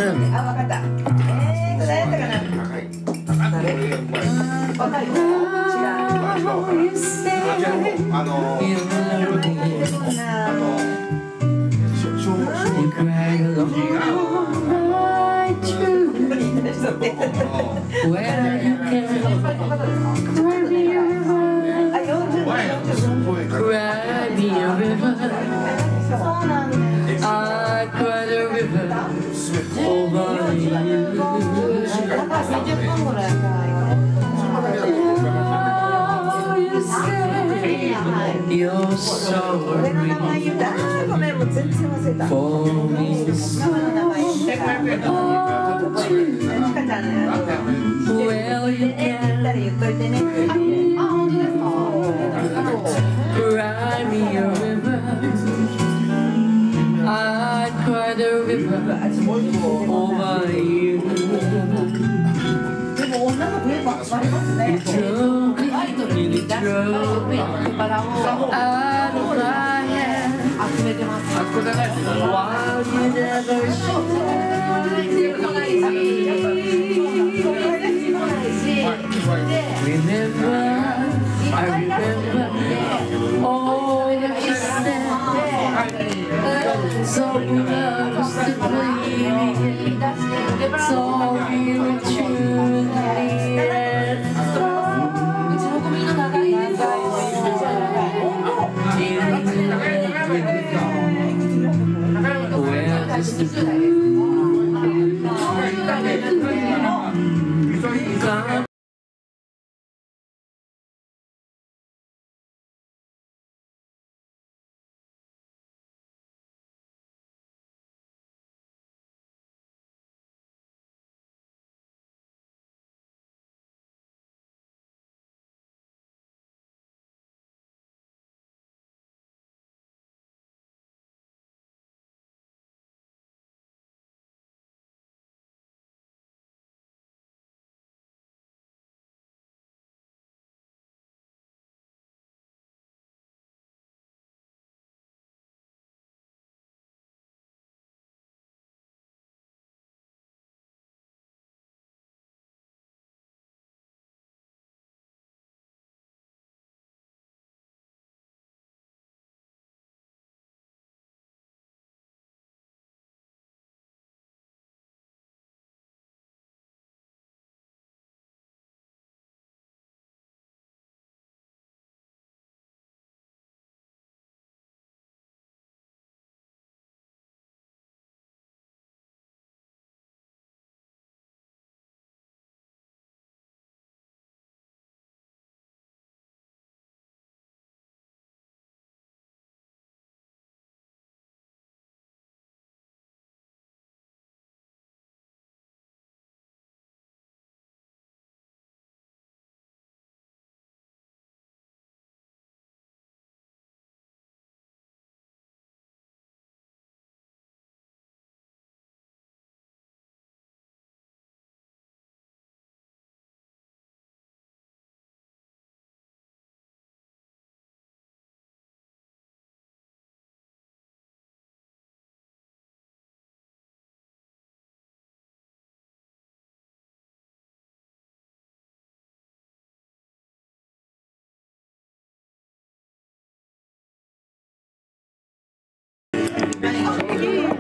あ、わかった。誰やったかな。誰？わかる？違う。俺の名前言うた。ごめん、もう全然忘れた。ママの名前言ったから。ちかちゃんね。言ったら言っといてね。あ、本当ですか。Cry me a river, I cry the river over you. でも女の子ばっかりますね。アイドルに出すバラを集めてます。I remember all that you said, so close to bleeding, so you were true well, just to play. Thank you.